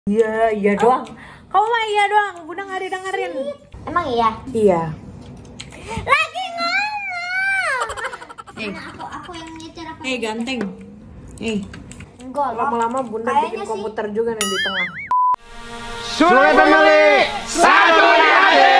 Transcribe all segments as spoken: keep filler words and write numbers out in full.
Iya, iya doang. Kamu mah iya doang, Bunda nggak didengerin. Emang iya? Iya. Lagi ngomong. Eh, Mana aku aku yang nyetir apa? eh ganteng. Eh, Enggak lah. lama-lama Bunda Kayaknya bikin sih. komputer juga nih di tengah. Sule Family satu di hati.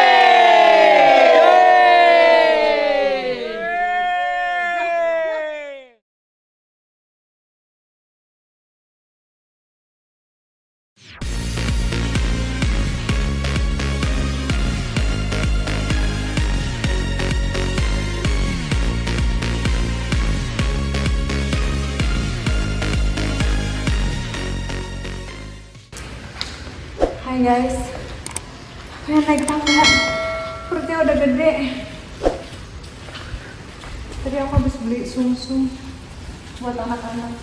Hai guys, pengen naik tangga, perutnya udah gede. Tadi aku habis beli susu buat anak-anak.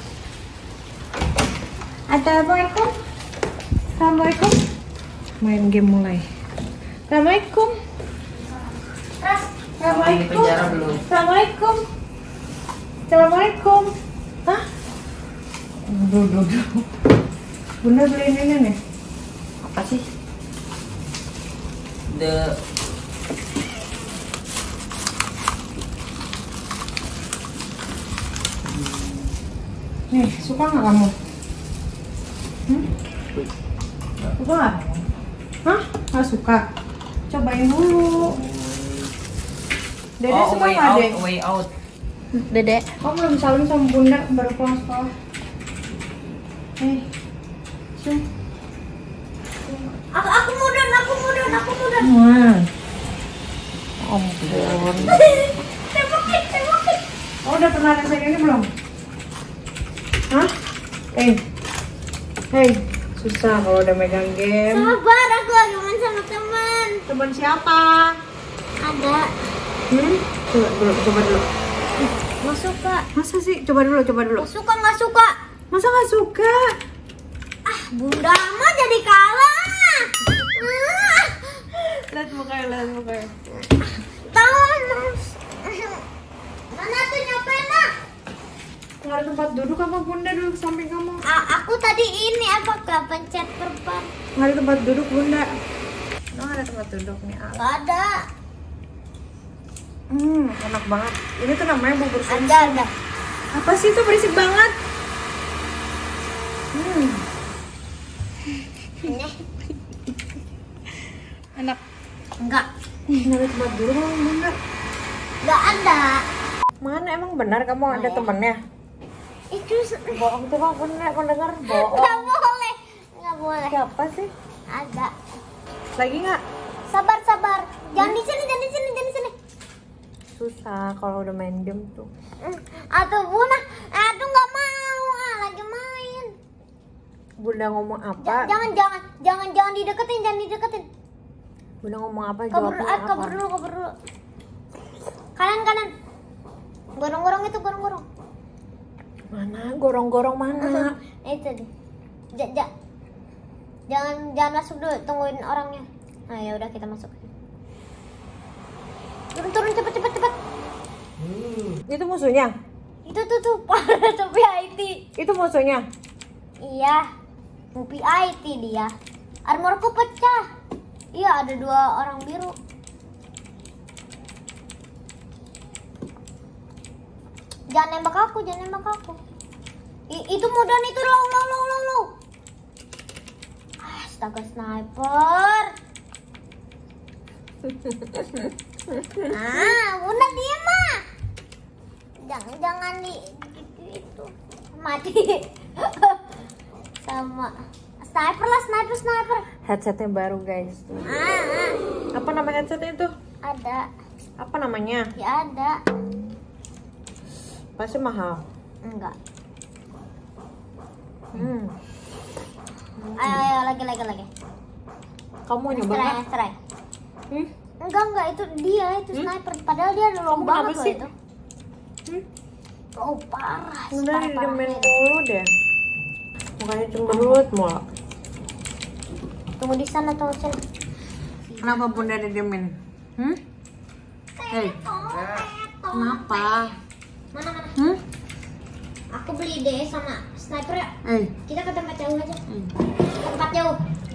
Assalamualaikum. Assalamualaikum. Main game mulai. Assalamualaikum. Assalamualaikum. Assalamualaikum. Assalamualaikum. Hah? Duh, duh, duh. Bunda beliin ini nih. Apa sih? The Nih, suka nggak kamu? Hmm? Suka nggak? Hah? Nggak suka? Cobain dulu. Dede oh, suka way nggak, out, Dek? way out. Dede. Kamu belum salim sama Bunda baru pulang sekolah. Nih, cium. Aku aku mudun, aku mudun, aku mudun. Wah. Ampun. Temokin, temokin. Oh, udah pernah rasain ini belum? Hah? Eh. Hei, susah kalau udah megang game. Sabar, aku lagi main sama teman. Teman siapa? Ada. Hmm? Coba dulu, coba dulu. Nggak suka. Masa sih? Coba dulu, coba dulu. Nggak suka, nggak suka. Masa nggak suka? Ah, Bunda mah jadi kalah. Ah. Lihat mukanya, lihat mukanya. Tahu mas. Mana tuh nyopena? Nggak ada tempat duduk apa Bunda duduk samping kamu? Ah, aku tadi ini apa kepencet perban? Nggak ada tempat duduk Bunda. Nggak ada tempat duduk nih. Al. Nggak ada. Hmm, enak banget. Ini tuh namanya bubur susu. Ada, ada. Apa sih itu berisik banget? Hmm, Ini enak. enggak. Nggak ada tempat duduk kamu Bunda. Enggak ada. Mana emang benar kamu ada ya. temennya? Itu Bohong tuh kok Bunda, aku dengar bohong. nggak boleh. Nggak boleh. Siapa sih? Ada. Lagi nggak? Sabar, sabar. Jangan di sini, jangan di sini, jangan di sini. Susah kalau udah main game tuh. Hmm, Aduh, Bunda. Aduh, nggak mau. Ah, lagi main. Bunda ngomong Ja- apa? jangan, jangan, jangan, jangan dideketin, jangan dideketin. Bunda ngomong apa? Kabur, Jawabnya ah, apa? kabur dulu, kabur dulu. Kanan, kanan. Gorong-gorong itu, gorong-gorong. Mana? Gorong-gorong mana? Itu deh. Ja- ja- Jangan, jangan masuk dulu, tungguin orangnya. Nah, ya udah kita masuk. Turun, turun, cepet, cepet, cepet. Itu musuhnya? Itu tuh tuh, para topi I T. Itu musuhnya? Iya, topi I T dia. Armorku pecah. Iya, ada dua orang biru. Jangan nembak aku, jangan nembak aku. I- itu mudah itu low, low, low, low, low. Astaga, sniper. Ah, Bunda diem mah. Jangan, jangan di itu mati. Sama sniper lah, sniper, sniper. Headsetnya baru guys. Ah, ah. Apa nama headsetnya itu? Ada, Apa namanya? ya ada. Pasti mahal. Enggak. Hmm. Ayo, ayo, lagi, lagi, lagi. Kamu mau nyoba Try, nggak? try. Hmm? Enggak, enggak, itu dia, itu Hmm? sniper. Padahal dia low Kamu banget kenapa loh sih? itu. Hmm? Oh, parah. Bunda parah, parah. didemen mulu deh. Mukanya cemberut mulu. Tunggu di sana, tunggu sini. Kenapa Bunda didemen? Hmm? Hei, kenapa? Mana, mana? Hmm? Aku beli deh sama sniper ya. Eh, Kita ke tempat jauh aja. eh. tempat jauh.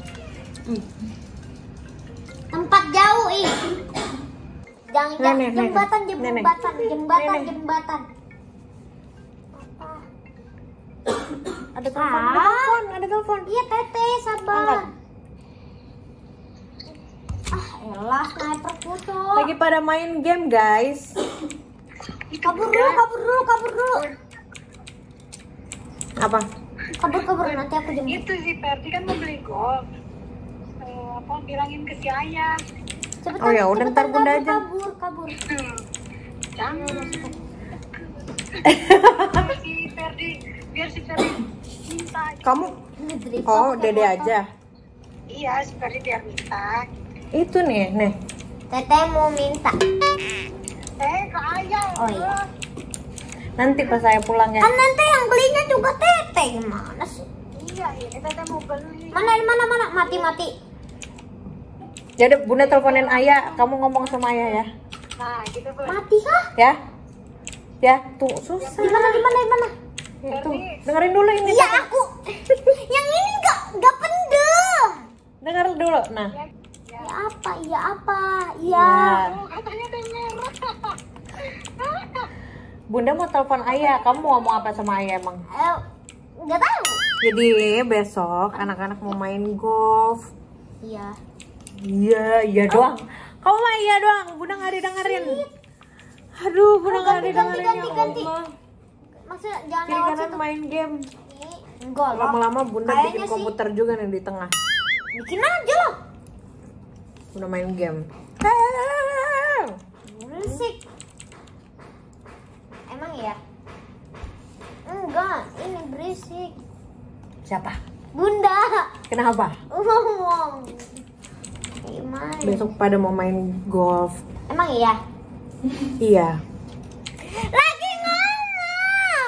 Tempat jauh ih. Jangan jangan Nenek, jembatan nenek. jembatan jembatan Nenek. jembatan. Ada telepon, ada Ah. telepon, ada telepon. Iya Tete sabar. Angkat. Ah elah sniper pucuk. Lagi pada main game guys. Kabur dulu kabur dulu kabur dulu. Apa? Kabur kabur nanti aku jemput. Itu si Ferdi kan mau beli golf. Eh, apa bilangin ke si Ayah. Cepetan, Oh ya, udah, cepetan, ntar Bunda kabur, aja. Kabur kabur. Hmm. Jangan si Ferdi, biar si Ferdi minta. Kamu? Ngedrift Oh, pakai Dede motor. aja. Iya, si Ferdi biar minta. Itu nih, nih. Tete mau minta. Eh, ke Ayah. Oh iya. Nanti pas saya pulang ya. Kan nanti yang belinya juga Tete gimana sih? Iya, ini Tete mau beli. Mana mana mana mati mati. Jadi Bunda teleponin Ayah, kamu ngomong sama Ayah ya. Nah, gitu tuh. Mati kah? Ya. Ya, tuh susah. Di mana di mana di mana? Ya, tuh. Dengerin dulu ini. Iya aku. Yang ini enggak enggak pendem. Dengar dulu. Nah. Ya apa? Iya apa? Iya. Ya. Oh, katanya teh merah. Bunda mau telepon Ayah, kamu mau ngomong apa sama Ayah emang? Eh, enggak tahu. Jadi besok anak-anak mau main golf. Iya. Iya, iya doang. Kamu mah iya doang. Bunda nggak didengerin. Aduh, Bunda nggak Ganti, didengerin ganti, ya ganti. Allah. Maksudnya jangan Kiri lewat kanan situ. main game. Enggak lah. Lama-lama Bunda Kayaknya bikin sih. komputer juga nih di tengah. Bikin aja lah. Bunda main game. Berisik. Emang ya? Enggak, ini berisik. Siapa? Bunda. Kenapa? Ngomong. Gimana? Besok pada mau main golf. Emang iya? Iya. Lagi ngomong.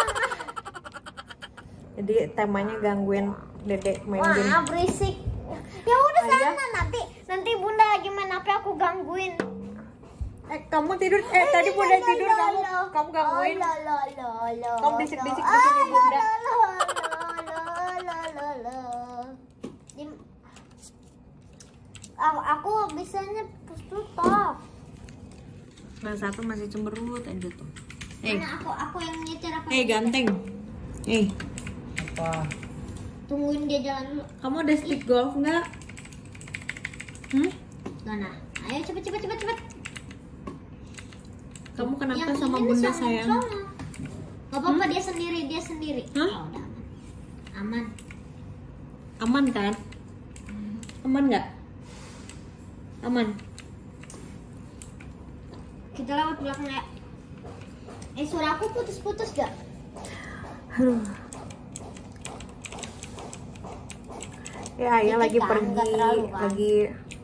Jadi temanya gangguin Dedek main game. Wah, berisik. Ya udah Ayah. sana nanti. Nanti Bunda lagi main H P aku gangguin. Eh, kamu tidur? Eh, tadi Bunda tidur kamu kamu gangguin. Oh, lo, lo, lo, lo, Kamu bisik-bisik lo. di sini, Ah, Bunda. lo, lo, lo, lo, lo, lo. Dim- Aku, aku bisanya push to top. Nah, satu masih cemberut aja tuh. Eh, Mana aku aku yang nyetir apa? eh ganteng. Eh, Tungguin dia jalan dulu. kamu ada stick golf nggak? Hmm? Mana? Ayo cepet cepet cepet cepet. Kamu kenapa Yang sama ini Bunda sama- sayang? sama. Gak apa-apa dia sendiri dia sendiri. Hah? Oh, udah aman. Aman. Aman kan? Aman nggak? Aman. Kita lewat belakang ya. Eh suara aku putus-putus gak? Aduh. Ya, Ayah Dikit lagi kan, pergi, nggak terlalu kan? lagi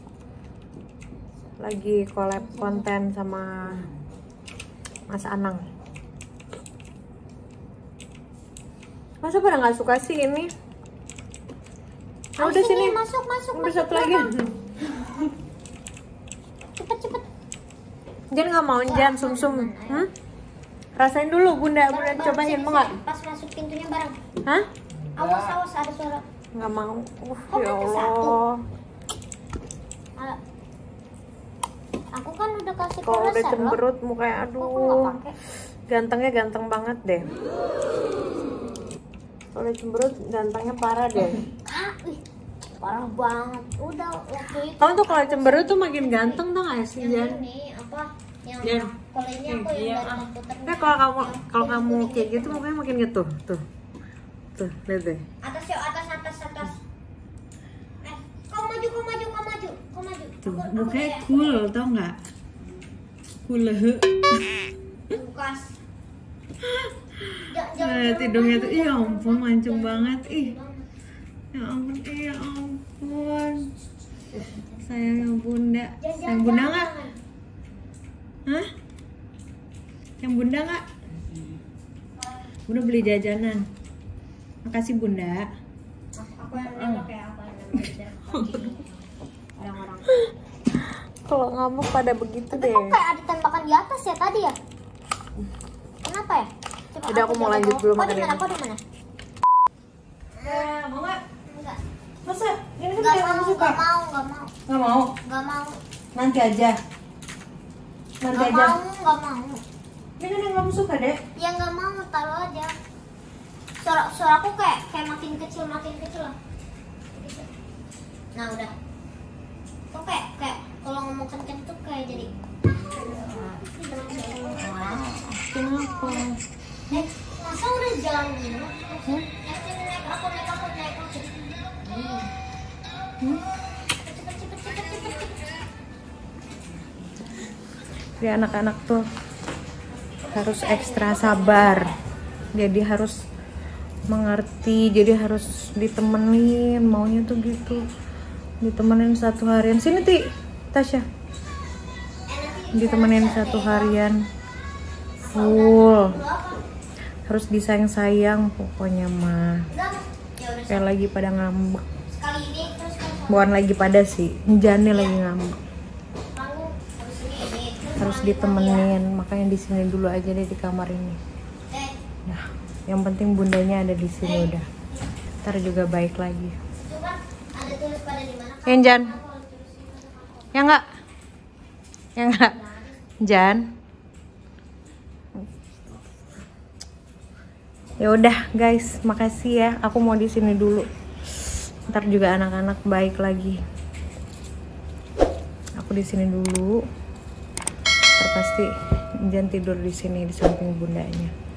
lagi collab konten sama Mas Anang. Masa pada nggak suka sih ini? Oh, Ayo udah sini. masuk masuk Udah masuk. satu lagi. Cepet cepet. Jangan nggak mau, jangan sum-sum. Hmm? Rasain dulu Bunda, Bunda Bareng, cobain sini, mau nggak? sini. Pas masuk pintunya bareng. Hah? Awas awas ada suara. Nggak mau. Uh, Kok ya pakai satu? Allah. Ayo. Aku kan udah kasih Kalau udah koleser loh. cemberut mukanya, Kok aku nggak aduh. pakai? Gantengnya ganteng banget deh. Kalau udah cemberut gantengnya parah deh. Ah, ih, parah banget. Udah waktu itu. Kamu tuh kalau cemberut tuh makin ganteng tau gak sih, yang Jan? ini apa? Yang Jan. kalau ini aku yang Iya, dari ah. komputer. Nah, kalau kamu kalau kamu kayak gitu mukanya makin gitu, tuh. Tuh, lihat deh. Atas yuk, atas atas atas. Eh, kau maju, kau maju, kau maju, kau maju. Tuh, Aku- aku mukanya kayak- cool tau nggak? Cool. Bukas. Ja- jangan- Nah, jangan tidungnya maju, tuh, iya jangan ampun maju, mancung jangan banget, maju ih. banget. Ya ampun, iya ampun. Sayangnya Bunda. Jangan, Sayang jangan, Bunda jangan, nggak? jangan. Hah? Yang Bunda nggak? Bunda beli jajanan. Makasih Bunda. Aku yang nembak ya, aku yang nembak. Orang-orang. Kalau ngamuk pada begitu Tapi deh. kok kayak ada tembakan di atas ya tadi ya? Kenapa ya? Coba Udah, aku mau jaga lanjut dulu. dulu Kau di makan mana? ini. Kau di mana? Eh, mau nggak? Enggak. Masa ini kan Gak yang kamu mau, suka? gak mau, gak mau, Nggak mau? gak mau, Nanti aja. Nanti gak aja. mau, gak mau. Ini kan yang kamu suka deh. Ya gak mau, taruh aja. Suara suaraku kayak kayak makin kecil, makin kecil lah. Nah udah. Kok kayak kayak kalau ngomong kenceng tuh kayak jadi. Kenapa? Eh, masa udah jalan dulu? Hmm? Naik sini, naik aku, naik aku, naik aku. Hmm? Cepet, cepet, cepet, cepet, cepet. Jadi anak-anak tuh harus ekstra sabar. Jadi harus mengerti, jadi harus ditemenin, maunya tuh gitu. Ditemenin satu harian. Sini Ti, Tasya. Ditemenin satu harian full. Harus disayang-sayang pokoknya mah. Udah, ya udah. Kayak lagi pada ngambek. Sekali ini terus kan Bukan lagi pada sih, Jane lagi ngambek. kamu habis ini ini terus Harus lanjut ditemenin, makanya di sini dulu aja deh di kamar ini. lagi ya. Eh, Nah, yang penting bundanya ada di sini udah. Ntar juga baik lagi. coba ada tulis pada di mana? Ya Jan, ya enggak? Ya enggak? Jan. Ya udah guys, makasih ya. Aku mau di sini dulu. Ntar juga anak-anak baik lagi. Aku di sini dulu. Ntar pasti Jan tidur di sini di samping bundanya.